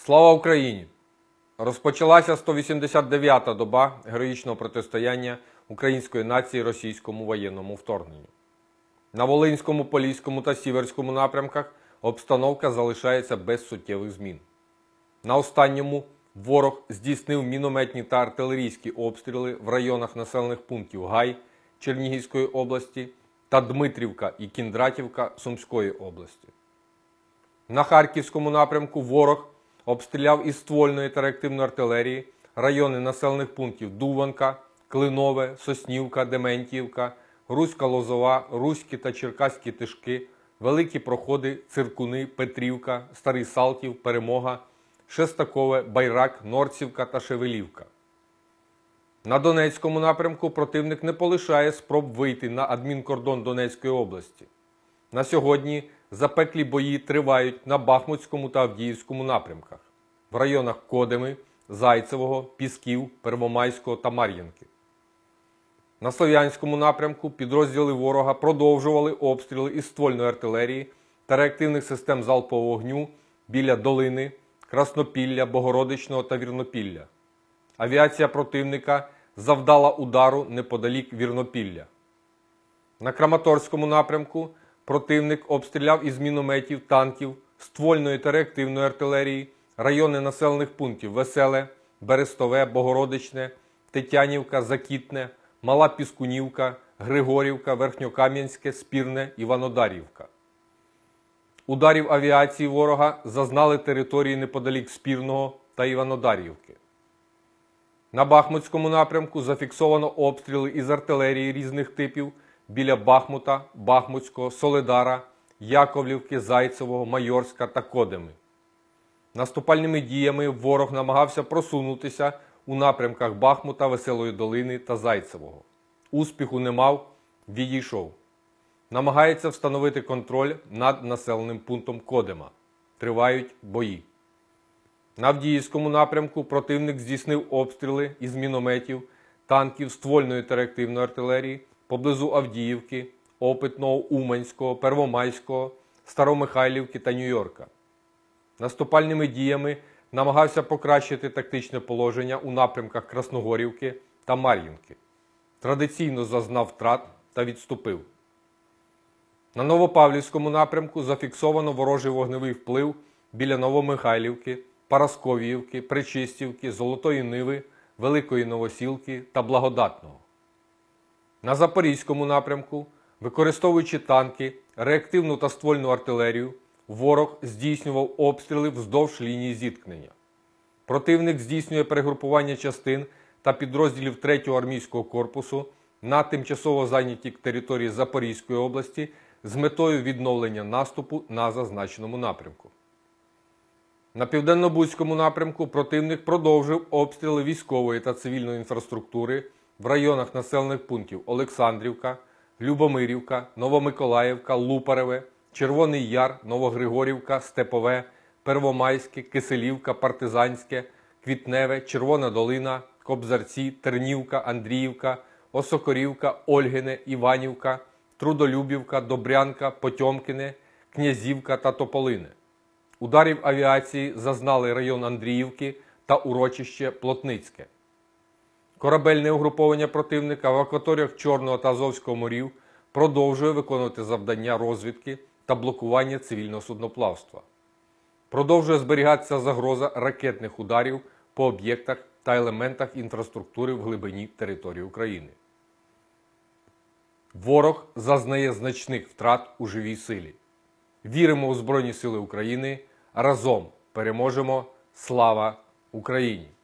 Слава Україні! Розпочалася 189-та доба героїчного протистояння української нації російському воєнному вторгненню. На Волинському, Поліському та Сіверському напрямках обстановка залишається без суттєвих змін. На останньому ворог здійснив мінометні та артилерійські обстріли в районах населених пунктів Гай Чернігівської області та Дмитрівка і Кіндратівка Сумської області. На Харківському напрямку ворог обстріляв із ствольної та реактивної артилерії райони населених пунктів Дуванка, Клинове, Соснівка, Дементіївка, Руська Лозова, Руські та Черкаські Тишки, Великі Проходи, Циркуни, Петрівка, Старий Салтів, Перемога, Шестакове, Байрак, Норцівка та Шевелівка. На Донецькому напрямку противник не полишає спроб вийти на адмінкордон Донецької області. На сьогодні запеклі бої тривають на Бахмутському та Авдіївському напрямках, в районах Кодеми, Зайцевого, Пісків, Первомайського та Мар'їнки. На Слов'янському напрямку підрозділи ворога продовжували обстріли із ствольної артилерії та реактивних систем залпового вогню біля Долини, Краснопілля, Богородичного та Вірнопілля. Авіація противника завдала удару неподалік Вірнопілля. На Краматорському напрямку противник обстріляв із мінометів, танків, ствольної та реактивної артилерії райони населених пунктів Веселе, Берестове, Богородичне, Тетянівка, Закітне, Мала Піскунівка, Григорівка, Верхньокам'янське, Спірне, Іванодарівка. Ударів авіації ворога зазнали території неподалік Спірного та Іванодарівки. На Бахмутському напрямку зафіксовано обстріли із артилерії різних типів біля Бахмута, Бахмутського, Соледара, Яковлівки, Зайцевого, Майорська та Кодеми. Наступальними діями ворог намагався просунутися у напрямках Бахмута, Веселої Долини та Зайцевого. Успіху не мав, відійшов. Намагається встановити контроль над населеним пунктом Кодема. Тривають бої. На Авдіївському напрямку противник здійснив обстріли із мінометів, танків, ствольної та реактивної артилерії поблизу Авдіївки, Опитного, Уманського, Первомайського, Старомихайлівки та Нью-Йорка. Наступальними діями намагався покращити тактичне положення у напрямках Красногорівки та Мар'їнки. Традиційно зазнав втрат та відступив. На Новопавлівському напрямку зафіксовано ворожий вогневий вплив біля Новомихайлівки, Парасковіївки, Пречистівки, Золотої Ниви, Великої Новосілки та Благодатного. На Запорізькому напрямку, використовуючи танки, реактивну та ствольну артилерію, ворог здійснював обстріли вздовж лінії зіткнення. Противник здійснює перегрупування частин та підрозділів 3-го армійського корпусу на тимчасово зайнятій території Запорізької області з метою відновлення наступу на зазначеному напрямку. На Південно-Бузькому напрямку противник продовжив обстріли військової та цивільної інфраструктури в районах населених пунктів Олександрівка, Любомирівка, Новомиколаївка, Лупареве, Червоний Яр, Новогригорівка, Степове, Первомайське, Киселівка, Партизанське, Квітневе, Червона Долина, Кобзарці, Тернівка, Андріївка, Осокорівка, Ольгине, Іванівка, Трудолюбівка, Добрянка, Потьомкине, Князівка та Тополине. Ударів авіації зазнали район Андріївки та урочище Плотницьке. Корабельне угруповання противника в акваторіях Чорного та Азовського морів продовжує виконувати завдання розвідки та блокування цивільного судноплавства. Продовжує зберігатися загроза ракетних ударів по об'єктах та елементах інфраструктури в глибині території України. Ворог зазнає значних втрат у живій силі. Віримо у Збройні Сили України. Разом переможемо. Слава Україні!